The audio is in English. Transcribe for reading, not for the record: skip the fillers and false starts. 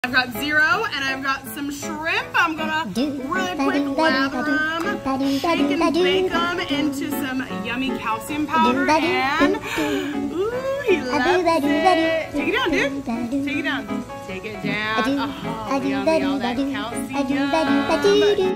I've got 0 and I've got some shrimp. I'm gonna really quick lather them, shake and bake them into some yummy calcium powder, and ooh, he loves it. Take it down, dude. Take it down. Take it down. Oh, yummy, all that calcium.